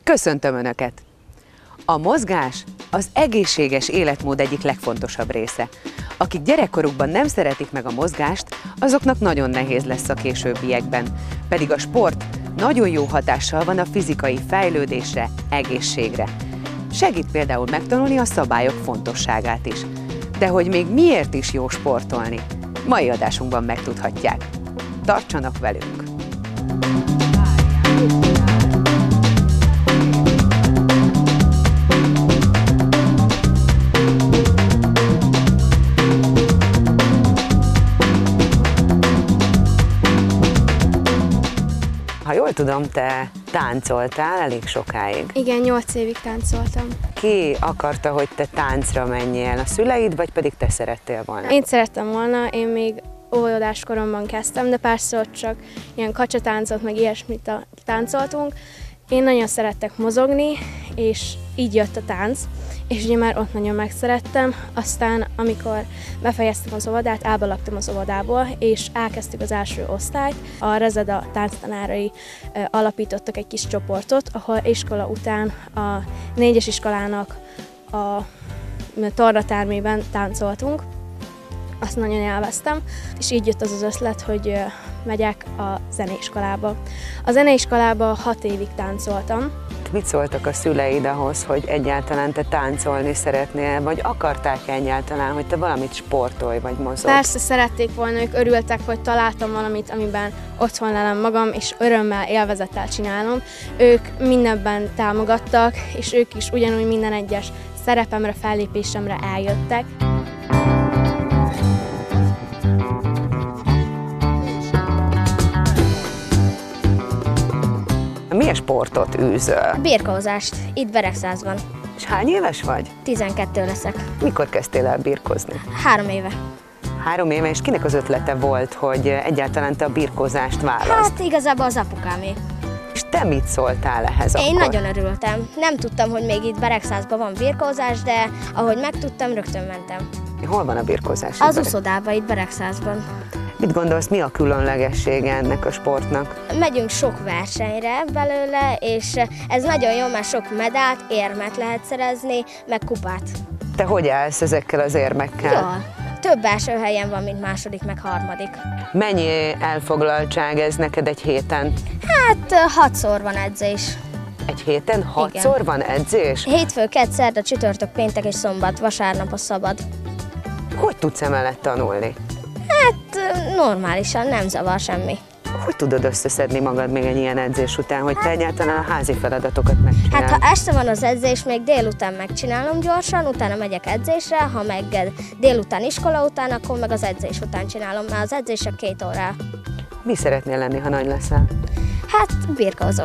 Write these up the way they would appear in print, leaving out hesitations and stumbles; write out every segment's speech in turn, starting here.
Köszöntöm Önöket! A mozgás az egészséges életmód egyik legfontosabb része. Akik gyerekkorukban nem szeretik meg a mozgást, azoknak nagyon nehéz lesz a későbbiekben. Pedig a sport nagyon jó hatással van a fizikai fejlődésre, egészségre. Segít például megtanulni a szabályok fontosságát is. De hogy még miért is jó sportolni? Mai adásunkban megtudhatják. Tartsanak velünk! Ha jól tudom, te táncoltál elég sokáig. Igen, 8 évig táncoltam. Ki akarta, hogy te táncra menjél? A szüleid, vagy pedig te szerettél volna? Én szerettem volna, én még óvodás koromban kezdtem, de persze ott csak ilyen kacsatáncot, meg ilyesmit táncoltunk. Én nagyon szerettek mozogni, és így jött a tánc, és ugye már ott nagyon megszerettem. Aztán, amikor befejeztem az óvodát, elbalagtam az óvodából, és elkezdtük az első osztályt. A Rezeda tánctanárai alapítottak egy kis csoportot, ahol iskola után a 4-es iskolának a tornatermében táncoltunk. Azt nagyon élveztem, és így jött az az ötlet, hogy megyek a zeneiskolába. A zeneiskolába 6 évig táncoltam. Mit szóltak a szüleid ahhoz, hogy egyáltalán te táncolni szeretnél, vagy akarták egyáltalán, hogy te valamit sportolj, vagy mozog? Persze szerették volna, ők örültek, hogy találtam valamit, amiben otthon lelem magam, és örömmel, élvezettel csinálom. Ők mindenben támogattak, és ők is ugyanúgy minden egyes szerepemre, fellépésemre eljöttek. Milyen sportot űzöl? Birkózást, itt Beregszázban. És hány éves vagy? 12 leszek. Mikor kezdtél el birkózni? 3 éve. 3 éve, és kinek az ötlete volt, hogy egyáltalán te a birkózást válaszd? Hát igazából az apukámé. És te mit szóltál ehhez akkor? Én nagyon örültem. Nem tudtam, hogy még itt Beregszázban van birkózás, de ahogy megtudtam, rögtön mentem. Hol van a birkózás? Az uszodában, itt Beregszázban. Mit gondolsz, mi a különlegessége ennek a sportnak? Megyünk sok versenyre belőle, és ez nagyon jó, mert sok medált, érmet lehet szerezni, meg kupát. Te hogy állsz ezekkel az érmekkel? Jól. Több első helyen van, mint második, meg harmadik. Mennyi elfoglaltság ez neked egy héten? Hát 6-szor van edzés. Egy héten 6-szor van edzés? Hétfő, kedd, szerda, csütörtök, péntek és szombat, vasárnap a szabad. Hogy tudsz emellett tanulni? Hát normálisan, nem zavar semmi. Hogy tudod összeszedni magad még egy ilyen edzés után, hogy te egyáltalán a házi feladatokat megcsinálod? Hát ha este van az edzés, még délután megcsinálom gyorsan, utána megyek edzésre, ha meg délután iskola után, akkor meg az edzés után csinálom, mert az edzések 2 órá. Mi szeretnél lenni, ha nagy leszel? Hát birkózó.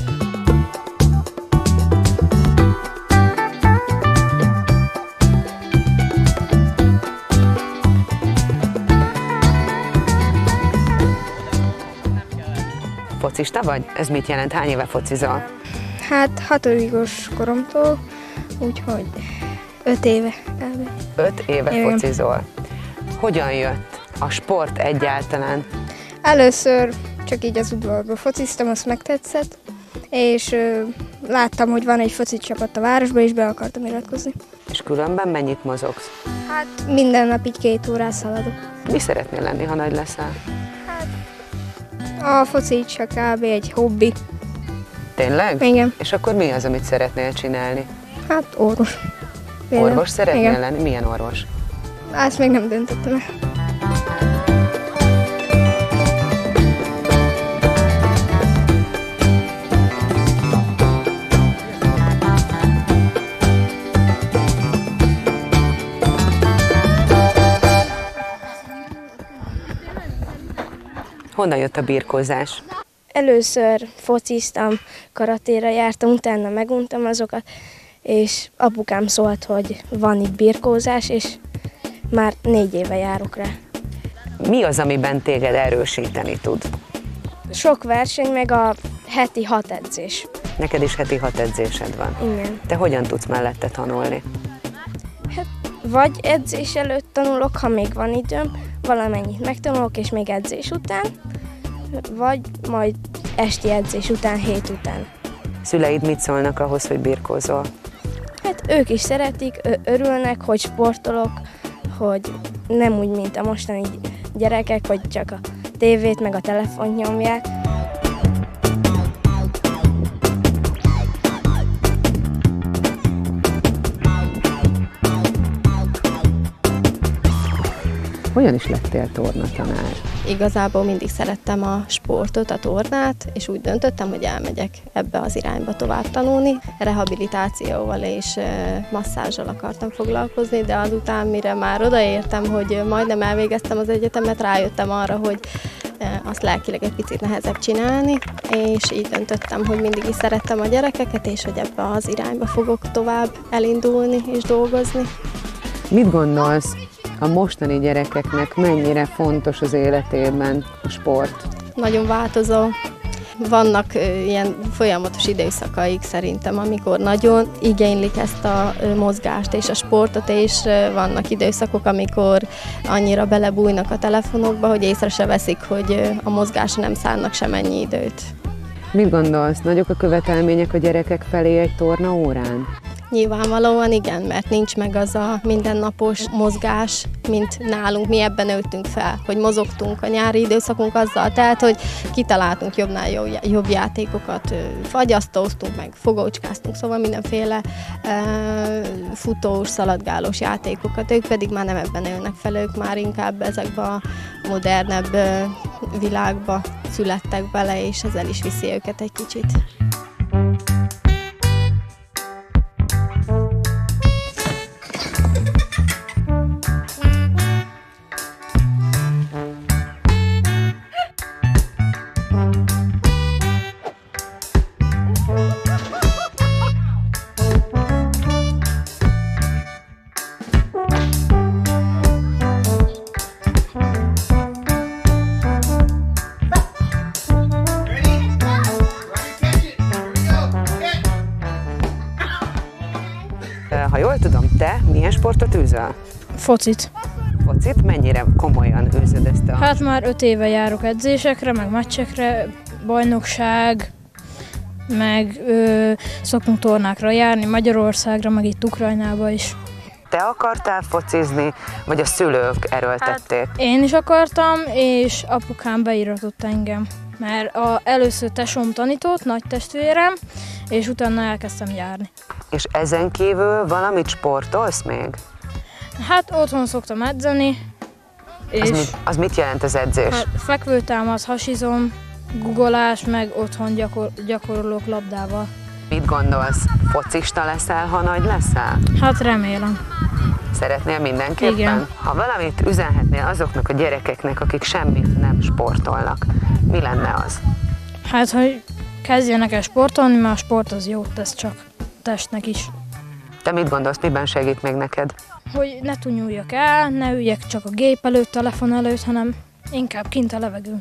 Focista vagy? Ez mit jelent? Hány éve focizol? Hát 6. koromtól, úgyhogy 5 éve. 5 éve Igen. focizol. Hogyan jött a sport egyáltalán? Először csak így az udvarba fociztam, azt megtetszett, és láttam, hogy van egy foci csapat a városban, és be akartam iratkozni. És különben mennyit mozogsz? Hát minden nap így 2 órát szaladok. Mi szeretnél lenni, ha nagy leszel? A foci csak kb. Egy hobbi. Tényleg? Igen. És akkor mi az, amit szeretnél csinálni? Hát orvos. Például. Orvos szeretnél Igen. lenni? Milyen orvos? Azt még nem döntöttem el. Honnan jött a birkózás? Először fociztam, karatéra jártam, utána meguntam azokat, és apukám szólt, hogy van itt birkózás, és már 4 éve járok rá. Mi az, amiben téged erősíteni tud? Sok verseny, meg a heti 6 edzés. Neked is heti 6 edzésed van. Igen. Te hogyan tudsz mellette tanulni? Hát vagy edzés előtt tanulok, ha még van időm, valamennyit megtanulok, és még edzés után, vagy majd esti edzés után, hét után. Szüleid mit szólnak ahhoz, hogy birkózol? Hát ők is szeretik, örülnek, hogy sportolok, hogy nem úgy, mint a mostani gyerekek, hogy csak a tévét meg a telefont nyomják. Hogyan is lettél tornatanár? Igazából mindig szerettem a sportot, a tornát, és úgy döntöttem, hogy elmegyek ebbe az irányba tovább tanulni. Rehabilitációval és masszázsal akartam foglalkozni, de azután, mire már odaértem, hogy majdnem elvégeztem az egyetemet, rájöttem arra, hogy azt lelkileg egy picit nehezebb csinálni, és így döntöttem, hogy mindig is szerettem a gyerekeket, és hogy ebbe az irányba fogok tovább elindulni és dolgozni. Mit gondolsz, a mostani gyerekeknek mennyire fontos az életében a sport? Nagyon változó. Vannak ilyen folyamatos időszakaik szerintem, amikor nagyon igénylik ezt a mozgást és a sportot, és vannak időszakok, amikor annyira belebújnak a telefonokba, hogy észre se veszik, hogy a mozgásra nem szánnak semennyi időt. Mit gondolsz, nagyok a követelmények a gyerekek felé egy tornaórán? Nyilvánvalóan igen, mert nincs meg az a mindennapos mozgás, mint nálunk, mi ebben nőttünk fel, hogy mozogtunk, a nyári időszakunk azzal telt, hogy kitaláltunk jobbnál jobb játékokat, fagyasztóztunk, meg fogócskáztunk, szóval mindenféle futós, szaladgálós játékokat, ők pedig már nem ebben nőnek fel, ők már inkább ezekbe a modernebb világba születtek bele, és ezzel is viszi őket egy kicsit. Ha jól tudom, te milyen sportot űzöl? Focit. Focit? Mennyire komolyan űzöd ezt a... Hát már 5 éve járok edzésekre, meg meccsekre, bajnokság, meg szoktunk tornákra járni, Magyarországra, meg itt Ukrajnába is. Te akartál focizni, vagy a szülők erőltették? Hát én is akartam, és apukám beíratott engem, mert először tesóm tanított, nagy testvérem, és utána elkezdtem járni. És ezen kívül valamit sportolsz még? Hát otthon szoktam edzeni, és Az mit jelent az edzés? hát fekvőtámasz, hasizom, guggolás, meg otthon gyakorolok labdával. Mit gondolsz? Focista leszel, ha nagy leszel? Hát remélem. Szeretnél mindenképpen? Igen. Ha valamit üzenhetnél azoknak a gyerekeknek, akik semmit nem sportolnak, mi lenne az? Hát, hogy kezdjenek el sportolni, mert a sport az jót tesz csak testnek is. Te mit gondolsz, miben segít még neked? Hogy ne tunjuljak el, ne üljek csak a gép előtt, telefon előtt, hanem inkább kint a levegőn.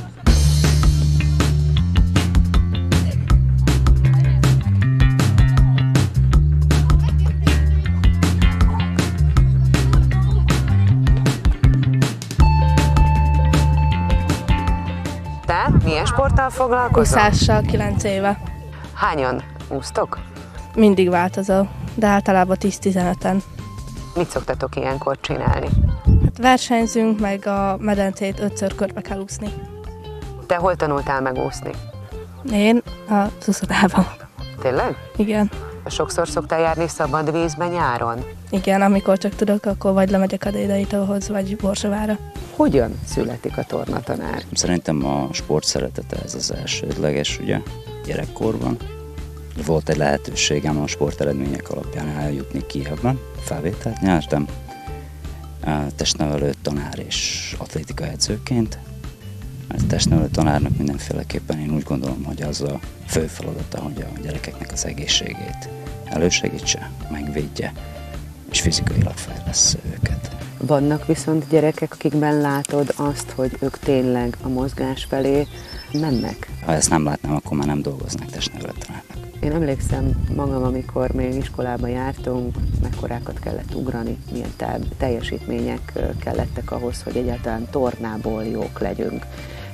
Te milyen sporttal foglalkozol? Úszással 9 éve. Hányan úsztok? Mindig változó, de általában 10-15-en. Mit szoktatok ilyenkor csinálni? Hát versenyzünk, meg a medencét 5-ször körbe kell úszni. Te hol tanultál megúszni? Én a szuszodában. Tényleg? Igen. Sokszor szoktál járni szabad vízben nyáron? Igen, amikor csak tudok, akkor vagy lemegyek a Dédaitóhoz, vagy Borsovára. Hogyan születik a tornatanár? Szerintem a sport szeretete ez az elsődleges, ugye, gyerekkorban. Volt egy lehetőségem a sporteredmények alapján eljutni Kijevben, felvételt nyertem, testnevelő tanár és atlétika edzőként. A testnevelő tanárnak mindenféleképpen én úgy gondolom, hogy az a fő feladata, hogy a gyerekeknek az egészségét elősegítse, megvédje, és fizikailag fejlessze őket. Vannak viszont gyerekek, akikben látod azt, hogy ők tényleg a mozgás felé mennek. Ha ezt nem látnám, akkor már nem dolgoznak testnevelő tanárnak. Én emlékszem magam, amikor még iskolába jártunk, mekkorákat kellett ugrani, milyen teljesítmények kellettek ahhoz, hogy egyáltalán tornából jók legyünk.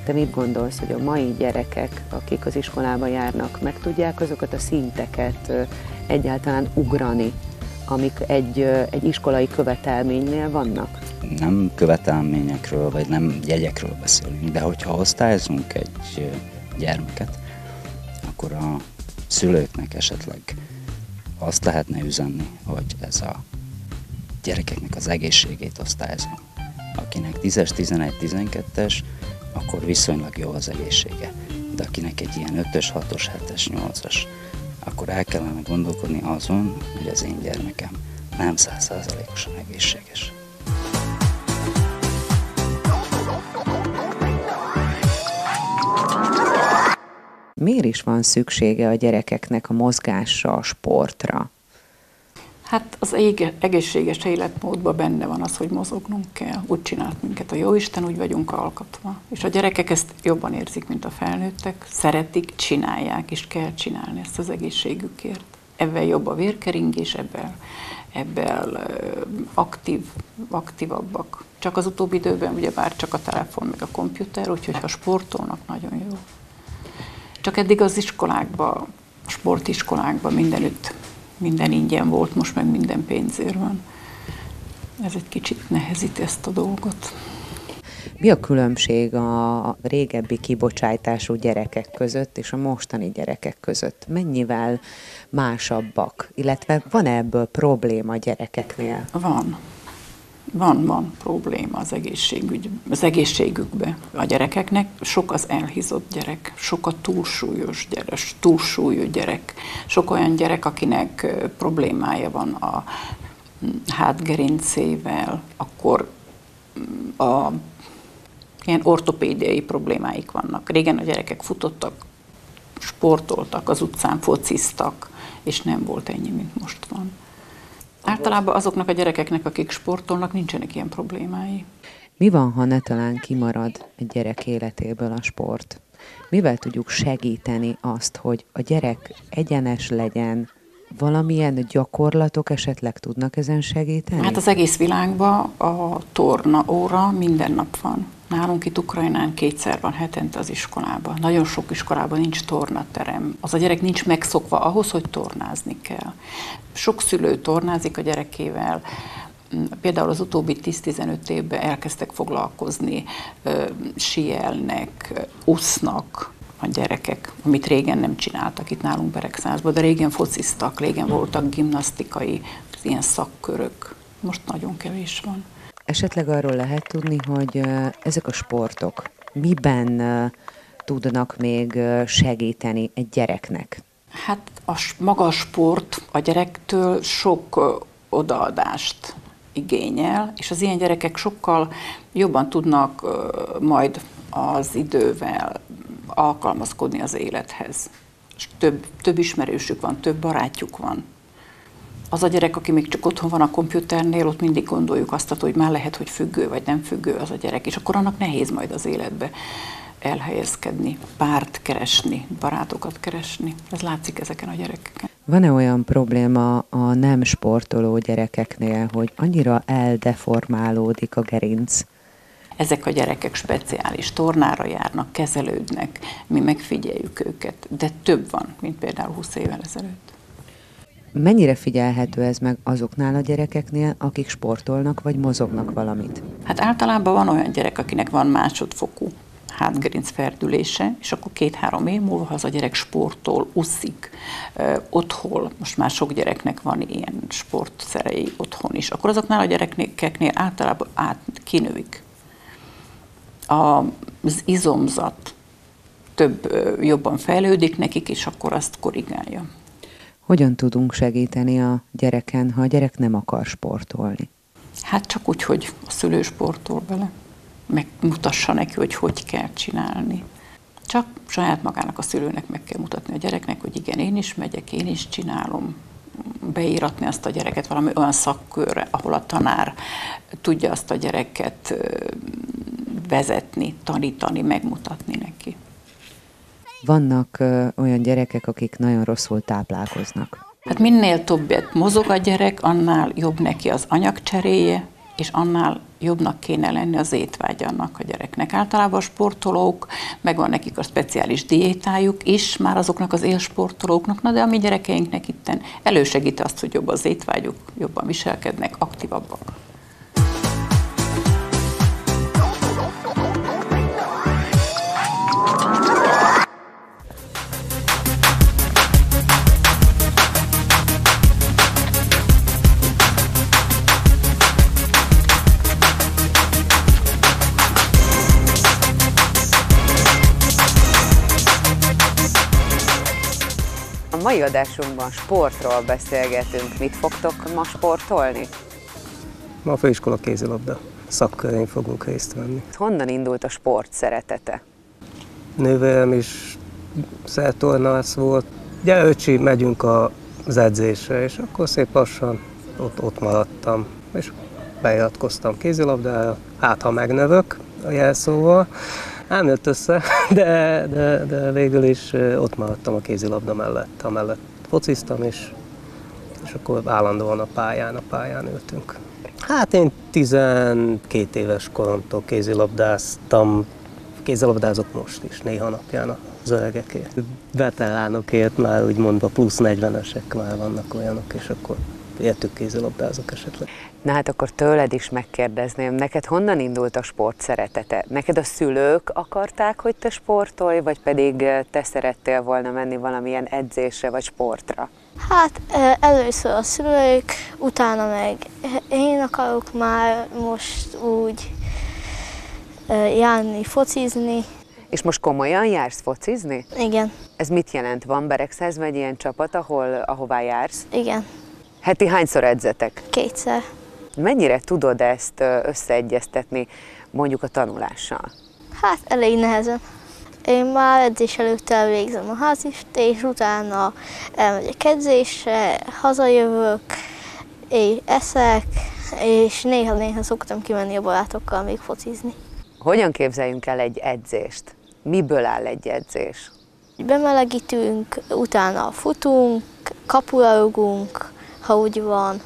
Te mit gondolsz, hogy a mai gyerekek, akik az iskolába járnak, meg tudják azokat a szinteket egyáltalán ugrani, amik egy iskolai követelménynél vannak? Nem követelményekről, vagy nem jegyekről beszélünk, de hogyha osztályozunk egy gyermeket, akkor a szülőknek esetleg azt lehetne üzenni, hogy ez a gyerekeknek az egészségét osztályozom. Akinek 10-es, 11, 12-es, akkor viszonylag jó az egészsége. De akinek egy ilyen 5-ös, 6-os, 7-es, 8-as, akkor el kellene gondolkodni azon, hogy az én gyermekem nem 100%-osan egészséges. Miért is van szüksége a gyerekeknek a mozgásra, a sportra? Hát az egészséges életmódban benne van az, hogy mozognunk kell. Úgy csinált minket a Jóisten, úgy vagyunk alkotva. És a gyerekek ezt jobban érzik, mint a felnőttek. Szeretik, csinálják, és kell csinálni ezt az egészségükért. Ebben jobb a vérkeringés, ebben aktívabbak. Csak az utóbbi időben ugyebár csak a telefon, meg a komputer, úgyhogy ha sportolnak, nagyon jó. Csak eddig az iskolákban, sportiskolákban mindenütt minden ingyen volt, most meg minden pénzért van. Ez egy kicsit nehezíti ezt a dolgot. Mi a különbség a régebbi kibocsátású gyerekek között és a mostani gyerekek között? Mennyivel másabbak? Illetve van-e ebből probléma a gyerekeknél? Van probléma az egészségükben. A gyerekeknek sok az elhízott gyerek, sok a túlsúlyos gyerek, sok olyan gyerek, akinek problémája van a hátgerincével, akkor ilyen ortopédiai problémáik vannak. Régen a gyerekek futottak, sportoltak, az utcán fociztak, és nem volt ennyi, mint most van. Általában azoknak a gyerekeknek, akik sportolnak, nincsenek ilyen problémái. Mi van, ha netán kimarad egy gyerek életéből a sport? Mivel tudjuk segíteni azt, hogy a gyerek egyenes legyen? Valamilyen gyakorlatok esetleg tudnak ezen segíteni? Hát az egész világban a torna óra minden nap van. Nálunk itt Ukrajnán 2-szer van hetente az iskolában. Nagyon sok iskolában nincs tornaterem. Az a gyerek nincs megszokva ahhoz, hogy tornázni kell. Sok szülő tornázik a gyerekével. Például az utóbbi 10-15 évben elkezdtek foglalkozni, síelnek, úsznak a gyerekek, amit régen nem csináltak itt nálunk Beregszázban, de régen fociztak, régen voltak gimnasztikai, ilyen szakkörök. Most nagyon kevés van. Esetleg arról lehet tudni, hogy ezek a sportok miben tudnak még segíteni egy gyereknek? Hát maga a sport a gyerektől sok odaadást igényel, és az ilyen gyerekek sokkal jobban tudnak majd az idővel alkalmazkodni az élethez. És több ismerősük van, több barátjuk van. Az a gyerek, aki még csak otthon van a komputernél, ott mindig gondoljuk azt, hogy már lehet, hogy függő vagy nem függő az a gyerek, és akkor annak nehéz majd az életbe elhelyezkedni, párt keresni, barátokat keresni. Ez látszik ezeken a gyerekeken. Van-e olyan probléma a nem sportoló gyerekeknél, hogy annyira eldeformálódik a gerinc? Ezek a gyerekek speciális tornára járnak, kezelődnek, mi megfigyeljük őket, de több van, mint például 20 évvel ezelőtt. Mennyire figyelhető ez meg azoknál a gyerekeknél, akik sportolnak vagy mozognak valamit? Hát általában van olyan gyerek, akinek van másodfokú hátgerinc ferdülése, és akkor 2-3 év múlva, ha az a gyerek sportol, úszik, otthon, most már sok gyereknek van ilyen sportszerei otthon is, akkor azoknál a gyerekeknél általában kinövik. Az izomzat jobban fejlődik nekik, és akkor azt korrigálja. Hogyan tudunk segíteni a gyereken, ha a gyerek nem akar sportolni? Hát csak úgy, hogy a szülő sportol vele, megmutassa neki, hogy kell csinálni. Csak saját magának, a szülőnek meg kell mutatni a gyereknek, hogy igen, én is megyek, én is csinálom, beíratni azt a gyereket valami olyan szakkörre, ahol a tanár tudja azt a gyereket vezetni, tanítani, megmutatni neki. Vannak olyan gyerekek, akik nagyon rosszul táplálkoznak. Hát minél többet mozog a gyerek, annál jobb neki az anyagcseréje, és annál jobbnak kéne lenni az étvágya annak a gyereknek. Általában a sportolók, megvan nekik a speciális diétájuk is, már azoknak az élsportolóknak, de a mi gyerekeinknek itten elősegít azt, hogy jobb az étvágyuk, jobban viselkednek, aktívabbak. A mai adásunkban sportról beszélgetünk. Mit fogtok ma sportolni? Ma a főiskola kézilabda szakkörén fogunk részt venni. Honnan indult a sport szeretete? Nővérem is szertornász volt. Ugye öcsi, megyünk az edzésre, és akkor szép lassan ott maradtam. És beiratkoztam kézilabdára, hát ha megnövök a jelszóval. Nem jött össze, de végül is ott maradtam a kézilabda mellett. Amellett fociztam, és akkor állandóan a pályán ültünk. Hát én 12 éves koromtól kézilabdázok most is, néha napján az öregekért. Veteránokért már úgy mondva plusz 40-esek már vannak olyanok, és akkor értük kézilabdázok esetleg. Na hát akkor tőled is megkérdezném, neked honnan indult a sport szeretete? Neked a szülők akarták, hogy te sportolj, vagy pedig te szerettél volna menni valamilyen edzésre vagy sportra? Hát először a szülők, utána meg én akarok már most úgy járni, focizni. És most komolyan jársz focizni? Igen. Ez mit jelent? Van Beregszázban egy ilyen csapat, ahová jársz? Igen. Heti hányszor edzetek? 2-szer. Mennyire tudod ezt összeegyeztetni mondjuk a tanulással? Hát elég nehezen. Én már edzés előtt elvégzem a házist, és utána elmegyek edzésre, hazajövök, és eszek, és néha-néha szoktam kimenni a barátokkal még focizni. Hogyan képzeljünk el egy edzést? Miből áll egy edzés? Bemelegítünk, utána futunk, kapura rugunk, ha úgy van,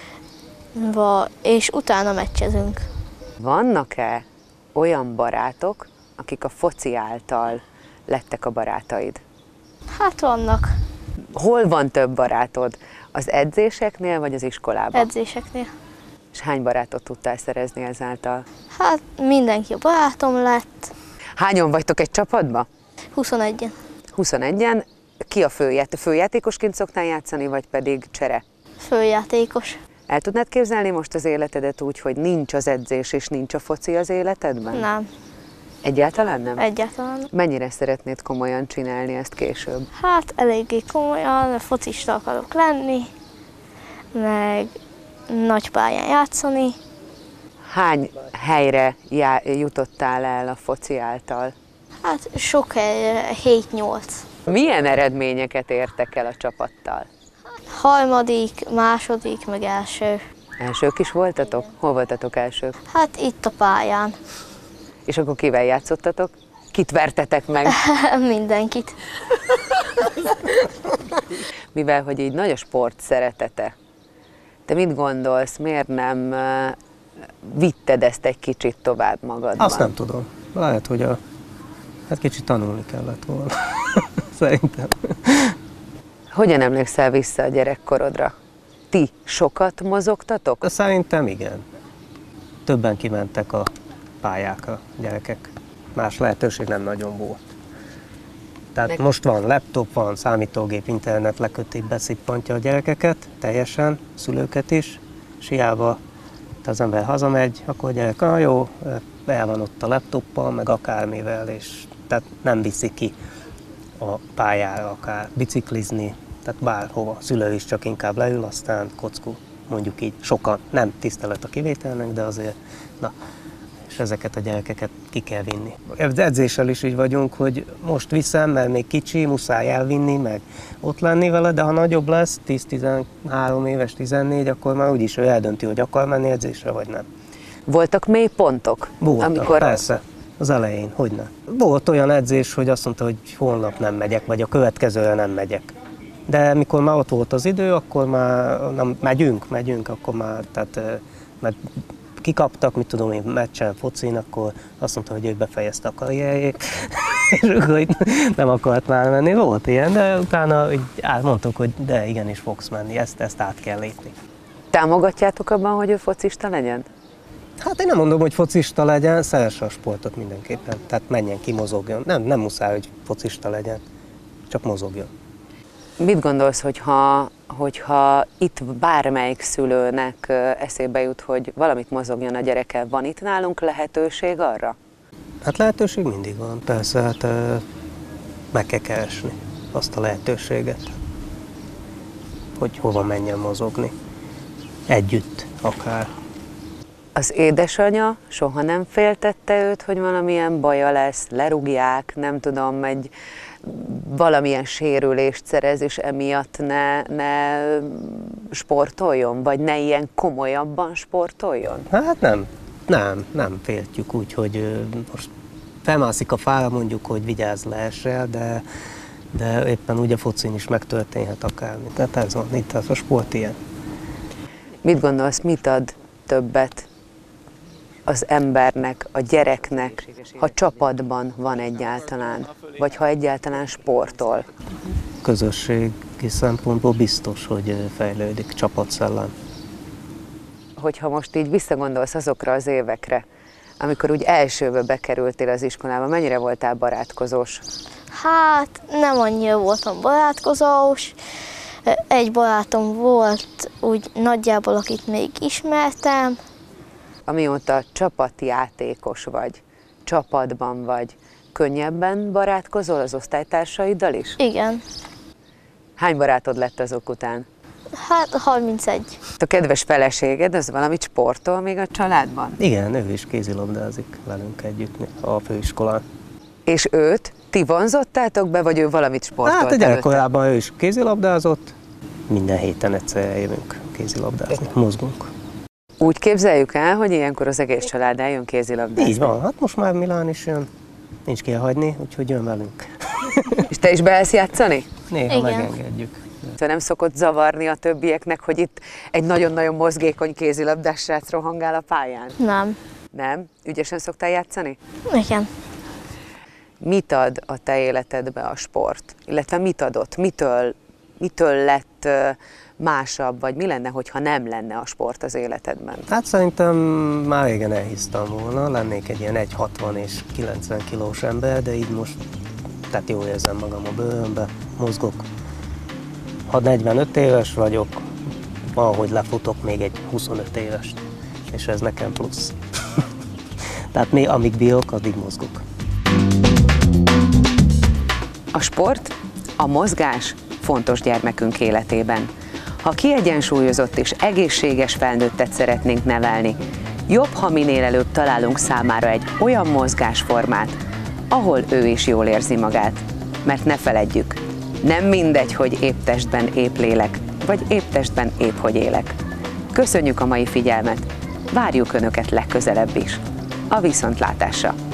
és utána meccsezünk. Vannak-e olyan barátok, akik a foci által lettek a barátaid? Hát vannak. Hol van több barátod? Az edzéseknél vagy az iskolában? Edzéseknél. És hány barátot tudtál szerezni ezáltal? Hát mindenki a barátom lett. Hányan vagytok egy csapatban? 21-en. 21-en. Ki a főjátékosként szoktál játszani, vagy pedig csere? Főjátékos. El tudnád képzelni most az életedet úgy, hogy nincs az edzés és nincs a foci az életedben? Nem. Egyáltalán nem? Egyáltalán nem. Mennyire szeretnéd komolyan csinálni ezt később? Hát eléggé komolyan, focista akarok lenni, meg nagy pályán játszani. Hány helyre jutottál el a foci által? Hát sok helyre, 7-8. Milyen eredményeket értek el a csapattal? Harmadik, második, meg első. Elsők is voltatok? Hol voltatok elsők? Hát itt a pályán. És akkor kivel játszottatok? Kit vertetek meg? Mindenkit. Mivel, hogy így nagy a sport szeretete, te mit gondolsz, miért nem vitted ezt egy kicsit tovább magadban? Azt nem tudom. Lehet, hogy hát kicsit tanulni kellett volna. Szerintem. Hogyan emlékszel vissza a gyerekkorodra? Ti sokat mozogtatok? Szerintem igen. Többen kimentek a pályákra gyerekek. Más lehetőség nem nagyon volt. Tehát most van laptop, van számítógép, internet lekötik, beszippantja a gyerekeket, teljesen, szülőket is, és hiába az ember hazamegy, akkor a gyerek, jó, el van ott a laptoppal, meg akármivel, és tehát nem viszi ki a pályára, akár biciklizni, tehát bárhova. A szülő is csak inkább leül, aztán kockú, mondjuk így, sokan, nem tisztelet a kivételnek, de azért, na, és ezeket a gyerekeket ki kell vinni. Edzéssel is így vagyunk, hogy most viszem, mert még kicsi, muszáj elvinni, meg ott lenni vele, de ha nagyobb lesz, 10-13 éves, 14, akkor már úgyis ő eldönti, hogy akar menni edzésre, vagy nem. Voltak mély pontok? Voltak, persze. Az elején, hogyne. Volt olyan edzés, hogy azt mondta, hogy holnap nem megyek, vagy a következőre nem megyek. De mikor már ott volt az idő, akkor már megyünk, akkor már, tehát mert kikaptak, mit tudom én, meccsen, focin, akkor azt mondta, hogy ő befejezte a karrierjét, és akkor nem akart már menni. Volt ilyen, de utána mondtuk, hogy de igenis fogsz menni, ezt át kell lépni. Támogatjátok abban, hogy ő focista legyen? Hát én nem mondom, hogy focista legyen, szeresse a sportot mindenképpen. Tehát menjen ki, mozogjon. Nem muszáj, hogy focista legyen, csak mozogjon. Mit gondolsz, hogyha itt bármelyik szülőnek eszébe jut, hogy valamit mozogjon a gyereke, van itt nálunk lehetőség arra? Hát lehetőség mindig van, persze, hát meg kell keresni azt a lehetőséget, hogy hova menjen mozogni. Együtt akár. Az édesanyja soha nem féltette őt, hogy valamilyen baja lesz, lerúgják, nem tudom, valamilyen sérülést szerez, és emiatt ne sportoljon, vagy ne ilyen komolyabban sportoljon? Hát nem féltjük úgy, hogy most felmászik a fára, mondjuk, hogy vigyázz leessel, de éppen úgy a focin is megtörténhet akármi. Tehát ez van, itt a sport ilyen. Mit gondolsz, mit ad többet az embernek, a gyereknek, ha csapatban van egyáltalán, vagy ha egyáltalán sportol? Közösségi szempontból biztos, hogy fejlődik csapatszellem. Hogyha most így visszagondolsz azokra az évekre, amikor úgy elsőbe bekerültél az iskolába, mennyire voltál barátkozós? Hát nem annyira voltam barátkozós. Egy barátom volt úgy nagyjából, akit még ismertem. Amióta csapatjátékos vagy, csapatban vagy, könnyebben barátkozol az osztálytársaiddal is? Igen. Hány barátod lett azok után? Hát 31. A kedves feleséged, az valamit sportol még a családban? Igen, ő is kézilabdázik velünk együtt a főiskolán. És őt ti vonzottátok be, vagy ő valamit sportolt? Hát a gyerekkorában ő is kézilabdázott. Minden héten egyszer eljövünk kézilabdázni, mozgunk. Úgy képzeljük el, hogy ilyenkor az egész család eljön kézilabdázni? Így van, hát most már Milán is jön, nincs ki hagyni, úgyhogy jön velünk. És te is beállsz játszani? Néha igen. Megengedjük. Nem szokott zavarni a többieknek, hogy itt egy nagyon-nagyon mozgékony kézilabdás srác rohangál a pályán? Nem. Nem? Ügyesen szoktál játszani? Igen. Mit ad a te életedbe a sport? Illetve mit adott? Mitől lett másabb, vagy mi lenne, hogyha nem lenne a sport az életedben? Hát szerintem már régen elhisztem volna, lennék egy ilyen 1,60 és 90 kilós ember, de így most tehát jól érzem magam a bőrömbe, mozgok. Ha 45 éves vagyok, valahogy lefutok még egy 25 évest, és ez nekem plusz. Tehát még amíg bírok, addig mozgok. A sport, a mozgás fontos gyermekünk életében. Ha kiegyensúlyozott és egészséges felnőttet szeretnénk nevelni, jobb, ha minél előbb találunk számára egy olyan mozgásformát, ahol ő is jól érzi magát. Mert ne feledjük, nem mindegy, hogy épp testben épp lélek, vagy épp testben épp hogy élek. Köszönjük a mai figyelmet, várjuk Önöket legközelebb is. A viszontlátásra!